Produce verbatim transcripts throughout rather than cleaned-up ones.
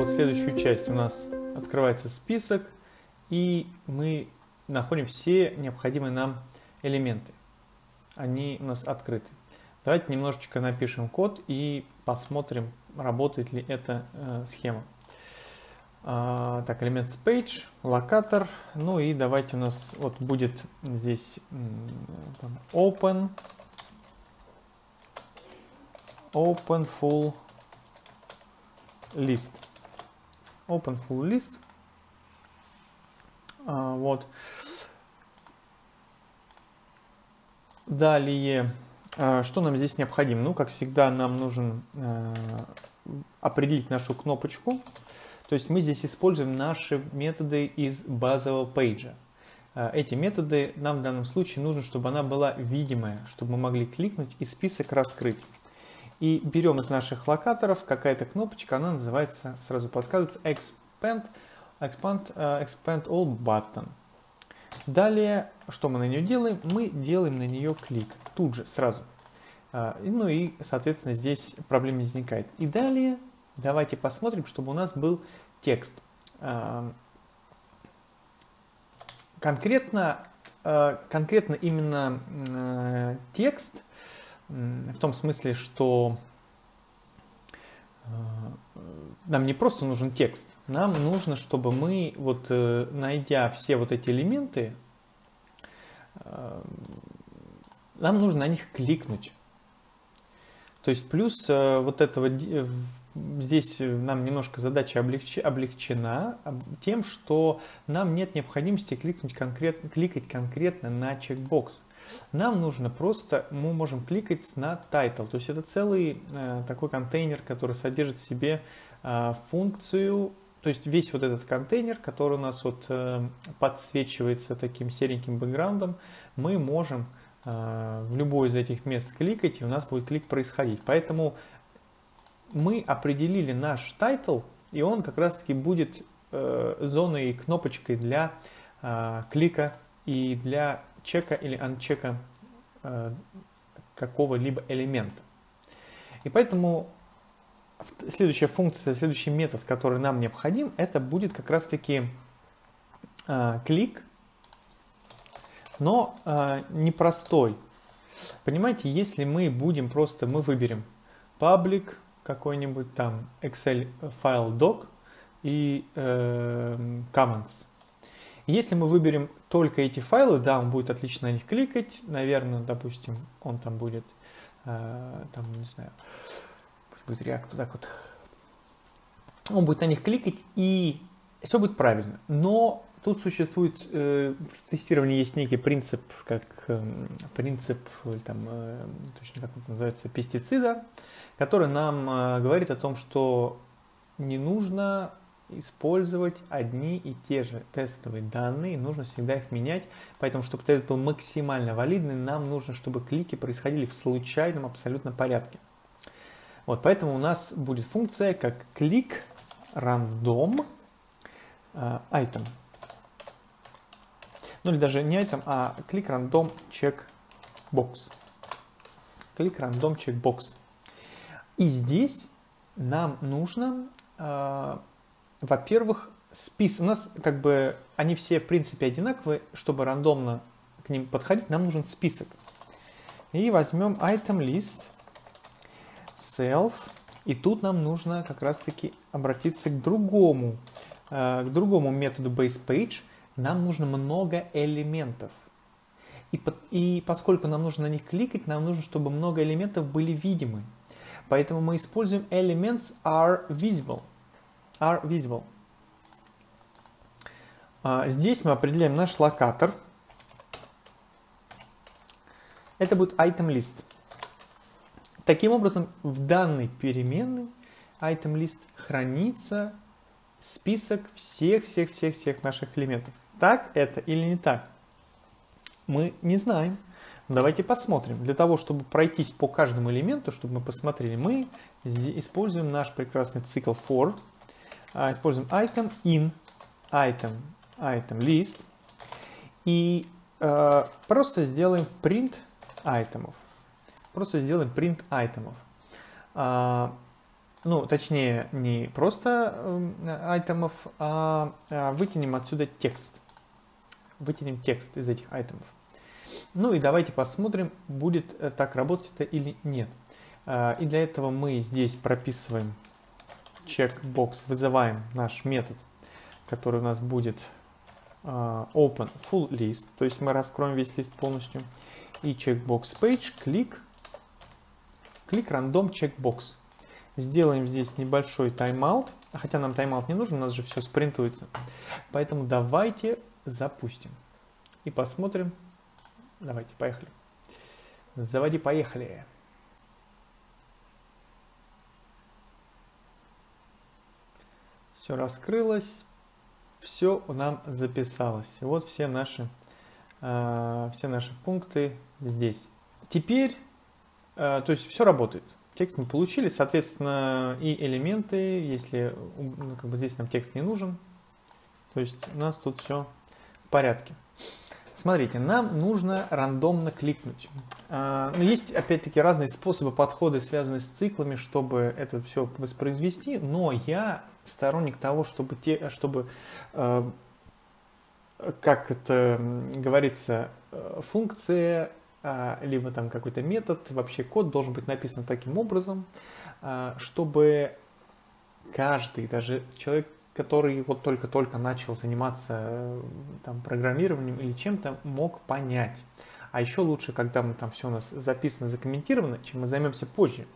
вот следующую часть. У нас открывается список, и мы находим все необходимые нам элементы. Они у нас открыты. Давайте немножечко напишем код и посмотрим, работает ли эта э, схема. А, так, элемент с page, локатор. Ну и давайте у нас вот будет здесь там, open, open full list. Open full list. А, вот. Далее, что нам здесь необходимо? Ну, как всегда, нам нужен э, определить нашу кнопочку. То есть мы здесь используем наши методы из базового пейджа. Эти методы нам в данном случае нужно, чтобы она была видимая, чтобы мы могли кликнуть и список раскрыть. И берем из наших локаторов какая-то кнопочка, она называется, сразу подсказывается, expand, expand, uh, expand all button. Далее, что мы на нее делаем? Мы делаем на нее клик, тут же, сразу. Uh, ну и, соответственно, здесь проблем не возникает. И далее, давайте посмотрим, чтобы у нас был текст. Uh, конкретно, uh, конкретно именно uh, текст, в том смысле, что нам не просто нужен текст, нам нужно, чтобы мы, вот найдя все вот эти элементы, нам нужно на них кликнуть. То есть плюс вот этого, здесь нам немножко задача облегчена тем, что нам нет необходимости кликнуть конкретно, кликать конкретно на чекбокс. Нам нужно просто, мы можем кликать на title, то есть это целый э, такой контейнер, который содержит в себе э, функцию, то есть весь вот этот контейнер, который у нас вот э, подсвечивается таким сереньким бэкграундом, мы можем э, в любое из этих мест кликать, и у нас будет клик происходить. Поэтому мы определили наш title, и он как раз таки будет э, зоной и кнопочкой для э, клика и для чека или анчека э, какого-либо элемента. И поэтому следующая функция, следующий метод, который нам необходим, это будет как раз-таки э, клик, но э, непростой. Понимаете, если мы будем просто, мы выберем public какой-нибудь там Excel файл doc и э, comments. Если мы выберем только эти файлы, да, он будет отлично на них кликать, наверное, допустим, он там будет, э, там, не знаю, пусть будет React, так вот, он будет на них кликать, и все будет правильно. Но тут существует, э, в тестировании есть некий принцип, как э, принцип, или там, э, точно как он называется, пестицида, который нам э, говорит о том, что не нужно использовать одни и те же тестовые данные, нужно всегда их менять, поэтому, чтобы тест был максимально валидный, нам нужно, чтобы клики происходили в случайном абсолютно порядке. Вот, поэтому у нас будет функция как клик random uh, item. Ну или даже не item, а клик random checkbox. Клик random checkbox. И здесь нам нужно uh, во-первых, список. У нас как бы они все в принципе одинаковые. Чтобы рандомно к ним подходить, нам нужен список. И возьмем item list, self. И тут нам нужно как раз таки обратиться к другому, к другому методу basePage. Нам нужно много элементов. И, и поскольку нам нужно на них кликать, нам нужно, чтобы много элементов были видимы. Поэтому мы используем elements are visible. are visible. А, здесь мы определяем наш локатор. Это будет item list. Таким образом, в данной переменной item list хранится список всех-всех-всех-всех наших элементов. Так это или не так? Мы не знаем. Давайте посмотрим. Для того, чтобы пройтись по каждому элементу, чтобы мы посмотрели, мы используем наш прекрасный цикл for. Используем item in, item, item list и э, просто сделаем print айтемов. Просто сделаем print айтемов. Э, ну, точнее, не просто э, айтемов, а, а вытянем отсюда текст. Вытянем текст из этих айтемов. Ну и давайте посмотрим, будет так работать это или нет. И для этого мы здесь прописываем checkbox, вызываем наш метод, который у нас будет open full list, то есть мы раскроем весь лист полностью. И checkbox page, клик, клик random checkbox. Сделаем здесь небольшой тайм-аут, хотя нам тайм-аут не нужен, у нас же все спринтуется. Поэтому давайте запустим и посмотрим. Давайте, поехали. Заводи, поехали. Все раскрылось, все нам записалось. Вот все наши, э, все наши пункты здесь. Теперь, э, то есть все работает. Текст мы получили, соответственно, и элементы, если ну, как бы здесь нам текст не нужен, то есть у нас тут все в порядке. Смотрите, нам нужно рандомно кликнуть. Но есть, опять-таки, разные способы подхода, связанные с циклами, чтобы это все воспроизвести. Но я сторонник того, чтобы, те, чтобы как это говорится, функция, либо там какой-то метод, вообще код должен быть написан таким образом, чтобы каждый, даже человек, который вот только-только начал заниматься там, программированием или чем-то, мог понять. А еще лучше, когда мы там все у нас записано, закомментировано, чем мы займемся позже,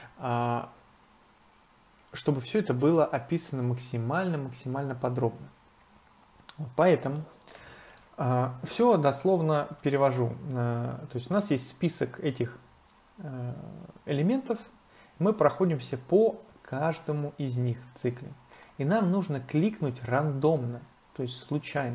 чтобы все это было описано максимально-максимально подробно. Поэтому все дословно перевожу. То есть у нас есть список этих элементов, мы проходимся по каждому из них в цикле. И нам нужно кликнуть рандомно, то есть случайно.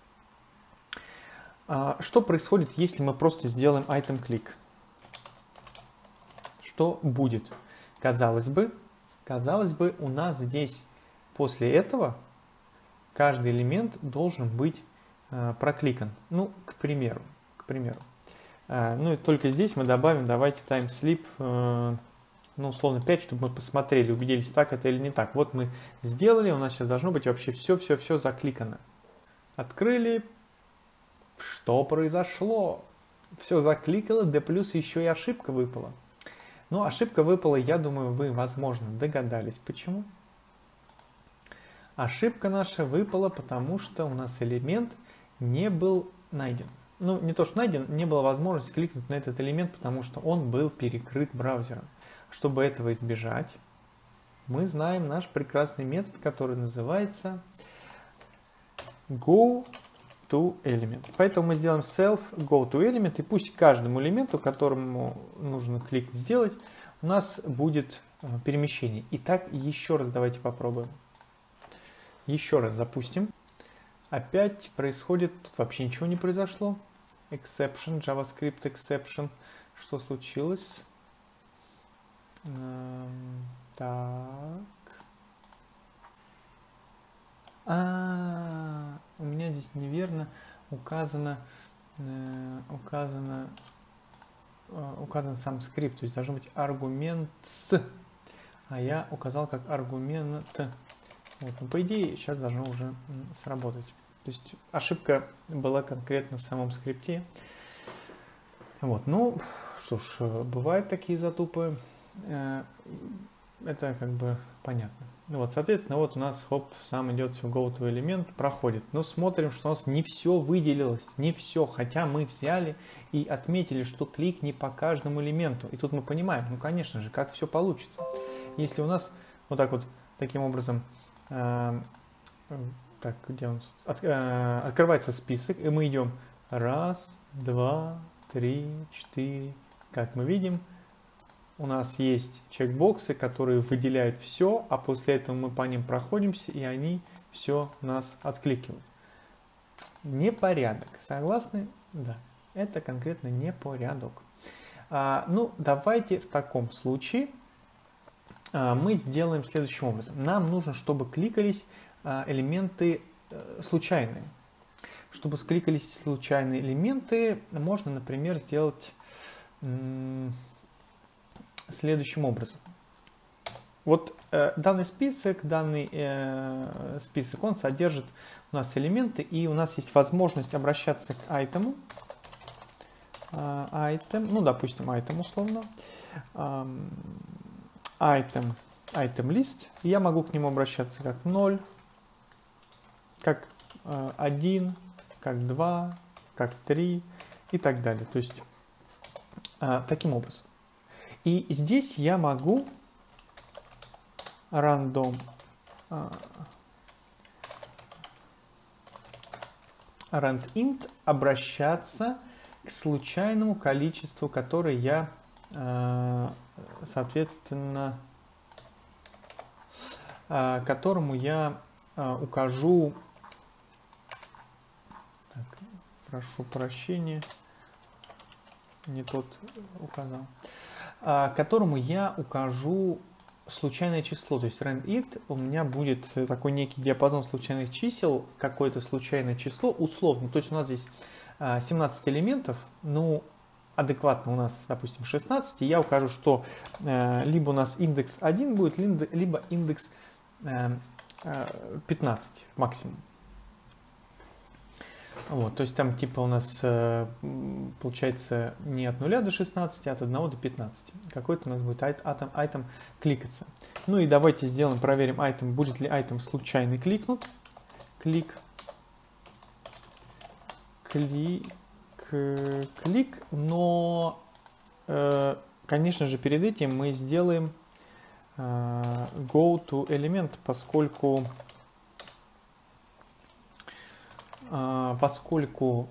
Что происходит, если мы просто сделаем item click? Что будет? Казалось бы, казалось бы, у нас здесь после этого каждый элемент должен быть прокликан. Ну, к примеру, к примеру. Ну и только здесь мы добавим, давайте time-sleep, ну, условно пять, чтобы мы посмотрели, убедились, так это или не так. Вот мы сделали, у нас сейчас должно быть вообще все-все-все закликано. Открыли. Что произошло? Все закликало, да плюс еще и ошибка выпала. Ну, ошибка выпала, я думаю, вы, возможно, догадались. Почему? Ошибка наша выпала, потому что у нас элемент не был найден. Ну, не то, что найден, не было возможности кликнуть на этот элемент, потому что он был перекрыт браузером. Чтобы этого избежать, мы знаем наш прекрасный метод, который называется goToElement. Поэтому мы сделаем self goToElement, и пусть каждому элементу, которому нужно клик сделать, у нас будет перемещение. Итак, еще раз давайте попробуем. Еще раз запустим. Опять происходит, тут вообще ничего не произошло. Exception, JavaScript exception. Что случилось? Так. А, у меня здесь неверно указано, э, указано, э, указан сам скрипт, то есть должен быть аргумент с, а я указал как аргумент. Вот, ну, по идее сейчас должно уже сработать. То есть ошибка была конкретно в самом скрипте. Вот, ну что ж, бывают такие затупы. Это как бы понятно. Вот, соответственно, вот у нас, хоп, сам идет все goToElement, проходит. Но смотрим, что у нас не все выделилось, не все, хотя мы взяли и отметили, что клик не по каждому элементу. И тут мы понимаем, ну, конечно же, как все получится. Если у нас вот так вот, таким образом, э, так, где он? От, э, открывается список, и мы идем раз, два, три, четыре, как мы видим, у нас есть чекбоксы, которые выделяют все, а после этого мы по ним проходимся, и они все нас откликивают. Непорядок. Согласны? Да. Это конкретно непорядок. А, ну, давайте в таком случае а, мы сделаем следующим образом. Нам нужно, чтобы кликались а, элементы а, случайные. Чтобы скликались случайные элементы, можно, например, сделать следующим образом. Вот э, данный список, данный э, список, он содержит у нас элементы, и у нас есть возможность обращаться к айтему. Item, ну, допустим, item условно. Um, item, item list. И я могу к нему обращаться как ноль, как э, один, как два, как три и так далее. То есть э, таким образом. И здесь я могу random uh, randint обращаться к случайному количеству, которое я, uh, соответственно, uh, которому я uh, укажу, так, прошу прощения, не тот указал, uh, которому я укажу случайное число, то есть randint у меня будет такой некий диапазон случайных чисел, какое-то случайное число условно. То есть у нас здесь семнадцать элементов, ну, адекватно у нас, допустим, шестнадцать, и я укажу, что э, либо у нас индекс один будет, либо индекс э, э, пятнадцать максимум. Вот, то есть там типа у нас э, получается не от нуля до шестнадцати, а от одного до пятнадцати. Какой-то у нас будет item, item кликаться. Ну и давайте сделаем, проверим item, будет ли item случайный кликнут. Клик. Клик. Клик. Но, э, конечно же, перед этим мы сделаем э, go to element, поскольку... поскольку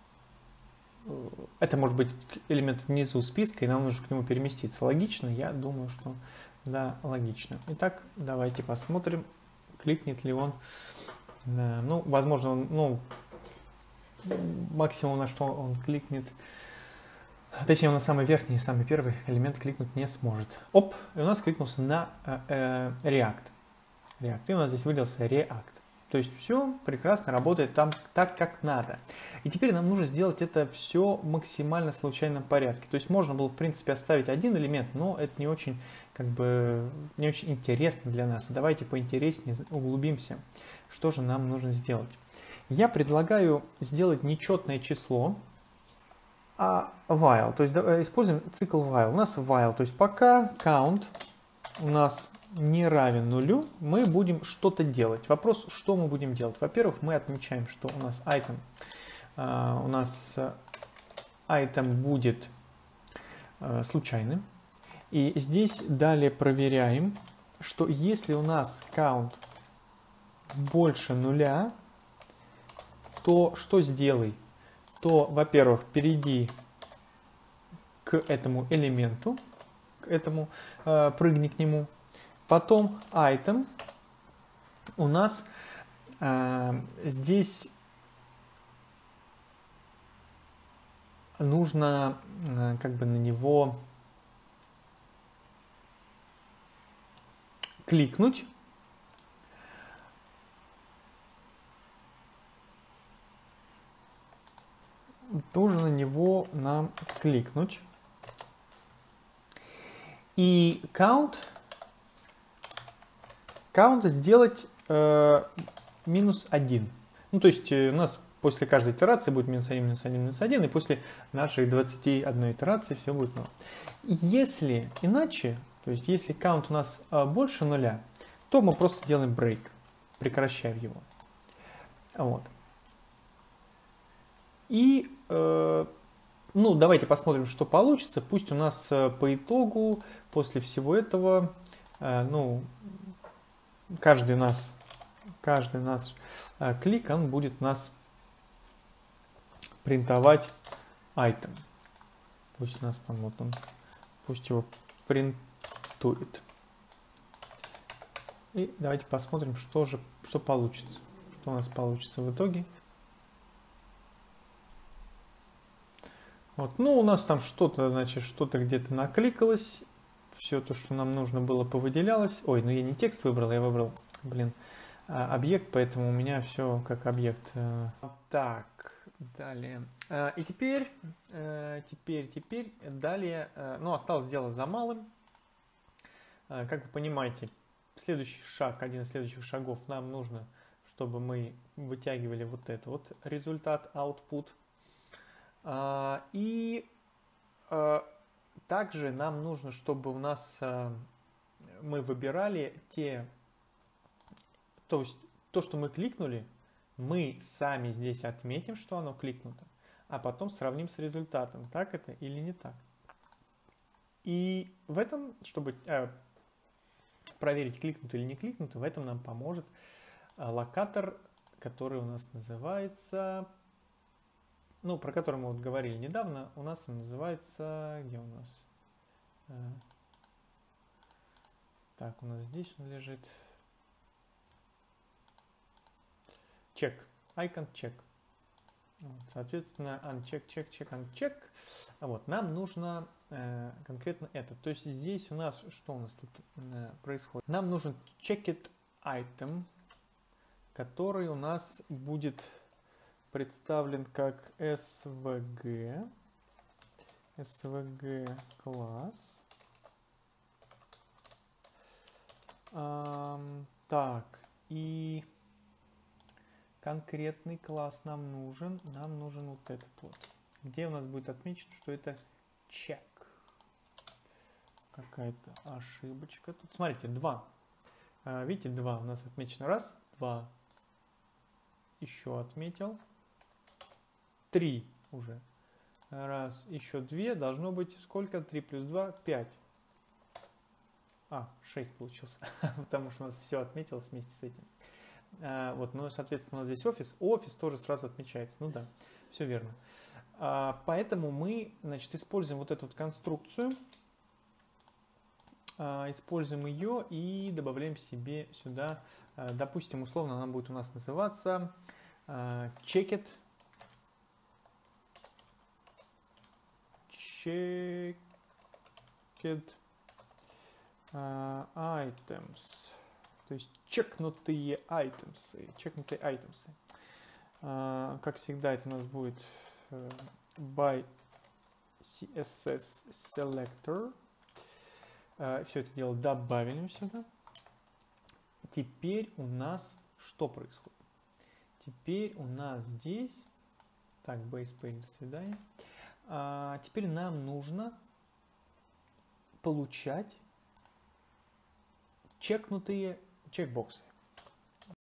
это может быть элемент внизу списка, и нам нужно к нему переместиться. Логично? Я думаю, что да, логично. Итак, давайте посмотрим, кликнет ли он. Ну, возможно, он, ну, максимум, на что он кликнет, точнее, он на самый верхний, самый первый элемент кликнуть не сможет. Оп, и у нас кликнулся на э, э, React. React. И у нас здесь выделился React. То есть все прекрасно работает там так, как надо. И теперь нам нужно сделать это все в максимально случайном порядке. То есть можно было, в принципе, оставить один элемент, но это не очень, как бы, не очень интересно для нас. Давайте поинтереснее углубимся. Что же нам нужно сделать? Я предлагаю сделать нечетное число, а while. То есть используем цикл while. У нас while, то есть пока count у нас не равен нулю, мы будем что-то делать. Вопрос, что мы будем делать? Во-первых, мы отмечаем, что у нас item, uh, у нас item будет uh, случайным. И здесь далее проверяем, что если у нас count больше нуля, то что сделай? То, во-первых, перейди к этому элементу, к этому, uh, прыгни к нему. Потом item у нас э, здесь нужно э, как бы на него кликнуть. Нужно на него нам кликнуть. И count count сделать э, минус один. Ну, то есть э, у нас после каждой итерации будет минус один, минус один, минус один, и после наших двадцати одной итерации все будет ноль. Если иначе, то есть если count у нас э, больше нуля, то мы просто делаем break, прекращаем его. Вот. И, э, ну, давайте посмотрим, что получится. Пусть у нас э, по итогу, после всего этого, э, ну, Каждый нас, каждый наш э, клик, он будет нас принтовать item. Пусть у нас там вот он, пусть его принтует. И давайте посмотрим, что же, что получится, что у нас получится в итоге. Вот, ну у нас там что-то, значит, что-то где-то накликалось. Все то, что нам нужно было, повыделялось. Ой, ну я не текст выбрал, я выбрал, блин, объект, поэтому у меня все как объект. Так, далее. И теперь, теперь, теперь, далее, ну осталось дело за малым. Как вы понимаете, следующий шаг, один из следующих шагов, нам нужно, чтобы мы вытягивали вот это вот результат, output. И также нам нужно, чтобы у нас мы выбирали те, то есть то, что мы кликнули, мы сами здесь отметим, что оно кликнуто, а потом сравним с результатом, так это или не так. И в этом, чтобы э, проверить, кликнуто или не кликнуто, в этом нам поможет локатор, который у нас называется, ну, про который мы вот говорили недавно, у нас он называется, где у нас? Э, так, у нас здесь он лежит. Check, icon check. Вот, соответственно, uncheck, check, check, uncheck. Вот, нам нужно э, конкретно это. То есть здесь у нас, что у нас тут э, происходит? Нам нужен checked item, который у нас будет представлен как svg, svg класс. Эм, так, и конкретный класс нам нужен, нам нужен вот этот вот, где у нас будет отмечено, что это check. Какая-то ошибочка тут. Смотрите, два. Видите, два у нас отмечено. Раз, два. Еще отметил. Три уже. Раз, еще две. Должно быть сколько? Три плюс два, пять. А, шесть получился, потому что у нас все отметилось вместе с этим. А, вот, ну, соответственно, у нас здесь офис. Офис тоже сразу отмечается. Ну да, все верно. А, поэтому мы, значит, используем вот эту вот конструкцию. А, используем ее и добавляем себе сюда, а, допустим, условно она будет у нас называться а, checked, checked а, items. То есть чекнутые айтемсы. Чекнутые айтемсы. А, как всегда, это у нас будет uh, by си эс эс selector. А, все это дело добавим сюда. Теперь у нас что происходит? Теперь у нас здесь... Так, base page, до свидания. А, теперь нам нужно получать чекнутые чекбоксы.